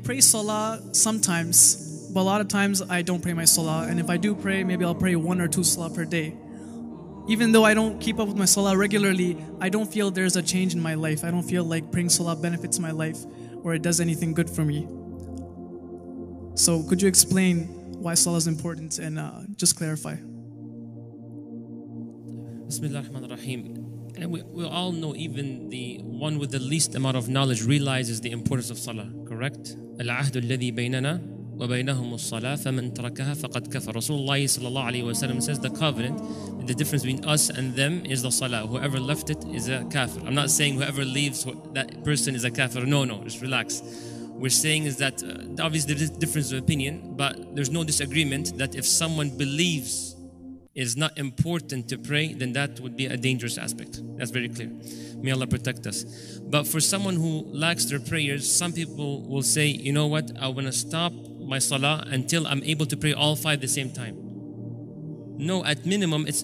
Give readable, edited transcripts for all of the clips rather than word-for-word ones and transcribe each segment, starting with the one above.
pray salah sometimes, but a lot of times I don't pray my salah. And if I do pray, maybe I'll pray 1 or 2 salah per day. Even though I don't keep up with my salah regularly, I don't feel there's a change in my life. I don't feel like praying salah benefits my life or it does anything good for me. So could you explain why salah is important and just clarify? Bismillah ar-Rahman ar-Rahim. And we all know, even the one with the least amount of knowledge realizes the importance of salah, correct? العهد الذي بيننا وبينهم الصلاة فمن تركها فقد كفر. Rasulullah sallallahu alayhi wa sallam says the covenant, the difference between us and them is the salah. Whoever left it is a kafir. I'm not saying whoever leaves that person is a kafir. No, just relax. We're saying is that obviously there's a difference of opinion, but there's no disagreement that if someone believes is not important to pray, then that would be a dangerous aspect. That's very clear. May Allah protect us. But for someone who lacks their prayers, some people will say, you know what, I want to stop my salah until I'm able to pray all 5 at the same time. No, at minimum, it's,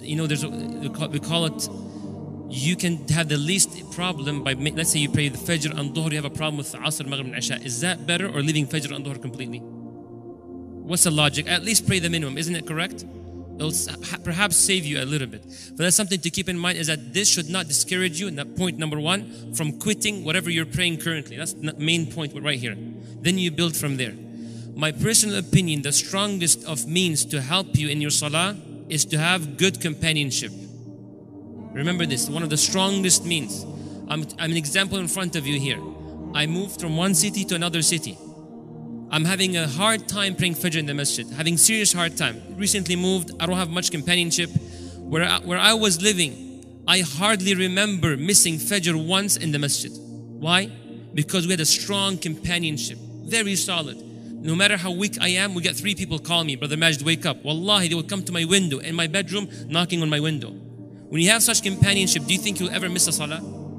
we call it, you can have the least problem by, let's say you pray the Fajr and Dhuhr, you have a problem with Asr, Maghrib and Isha. Is that better, or leaving Fajr and Dhuhr completely? What's the logic? At least pray the minimum, isn't it correct? It'll perhaps save you a little bit. But that's something to keep in mind, is that this should not discourage you, and that point number 1, from quitting whatever you're praying currently. That's the main point right here. Then you build from there. My personal opinion, the strongest of means to help you in your salah is to have good companionship. Remember this, one of the strongest means. I'm an example in front of you here. I moved from one city to another city. I'm having a hard time praying Fajr in the masjid, having serious hard time. Recently moved, I don't have much companionship. Where I was living, I hardly remember missing Fajr once in the masjid. Why? Because we had a strong companionship, very solid. No matter how weak I am, we get 3 people call me, Brother Majid, wake up. Wallahi, they would come to my window, in my bedroom, knocking on my window. When you have such companionship, do you think you'll ever miss a salah?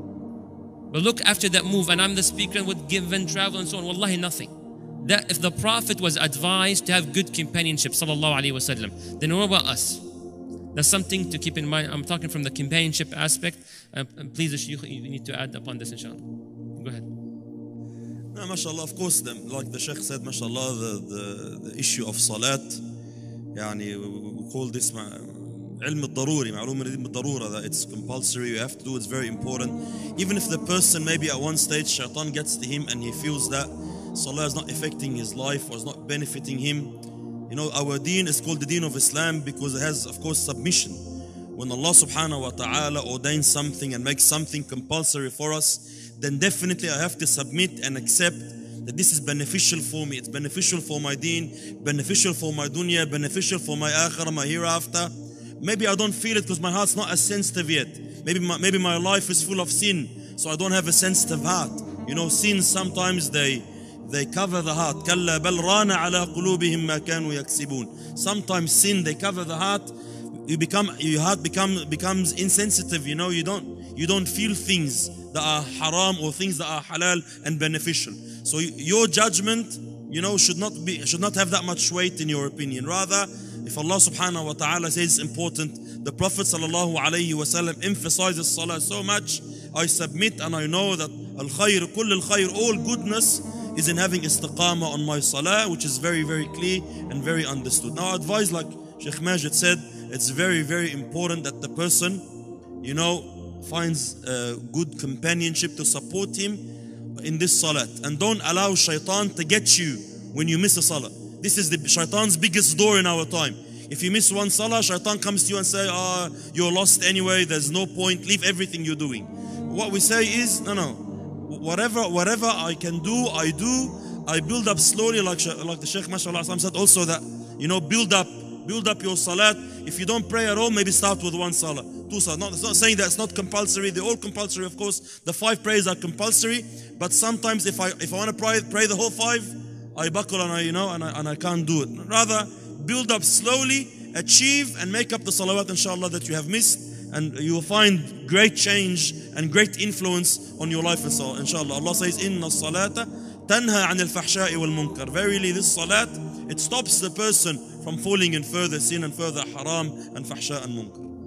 But look, after that move, and I'm the speaker and would give and travel and so on, wallahi, nothing. That if the Prophet was advised to have good companionship, sallallahu alaihi wasallam, then what about us? That's something to keep in mind. I'm talking from the companionship aspect. Please, you need to add upon this, inshallah. Go ahead. No, mashallah, of course, like the Sheikh said, mashallah, the issue of salat, يعني, we call this علم الضروري, معلومة بالضرورة, that it's compulsory, you have to do, it's very important. Even if the person maybe at one stage shaitan gets to him and he feels that salah is not affecting his life or is not benefiting him. You know, our deen is called the deen of Islam because it has, of course, submission. When Allah subhanahu wa ta'ala ordains something and makes something compulsory for us, then definitely I have to submit and accept that this is beneficial for me. It's beneficial for my deen, beneficial for my dunya, beneficial for my akhirah, my hereafter. Maybe I don't feel it because my heart's not as sensitive yet. Maybe my life is full of sin, so I don't have a sensitive heart. You know, sins sometimes they cover the heart. كَلَّا بَلْ رَانَ عَلَىٰ قُلُوبِهِمْ مَا كَانُوا يَكْسِبُونَ. Sometimes sin, they cover the heart. Your heart becomes insensitive. You know, you don't feel things that are haram or things that are halal and beneficial. So your judgment, you know, should not have that much weight in your opinion. Rather, if Allah subhanahu wa ta'ala says it's important, the Prophet sallallahu alayhi wa sallam emphasizes salah so much, I submit and I know that al-khayr, kull al-khayr, all goodness is in having istiqamah on my salah, which is very, very clear and very understood. Now, I advise, like Sheikh Majid said, it's very, very important that the person, you know, finds good companionship to support him in this salat. And don't allow shaitan to get you when you miss a salah. This is the shaitan's biggest door in our time. If you miss one salah, shaitan comes to you and say, you're lost anyway, there's no point, leave everything you're doing. What we say is, no. Whatever I can do, I do. I build up slowly, like the Shaykh mashallah said also, that, you know, build up your salat. If you don't pray at all, maybe start with 1 salah, 2 salah. It's not saying that it's not compulsory. They're all compulsory, of course. The 5 prayers are compulsory, but sometimes if I want to pray the whole 5, I buckle and I can't do it. Rather, build up slowly, achieve and make up the salawat, inshallah, that you have missed, and you will find great change and great influence on your life, inshallah. Allah says, Inna salata tanha anil fahsha'i wal munkar. Verily, this salat, it stops the person from falling in further sin and further haram and fahsha and munkar.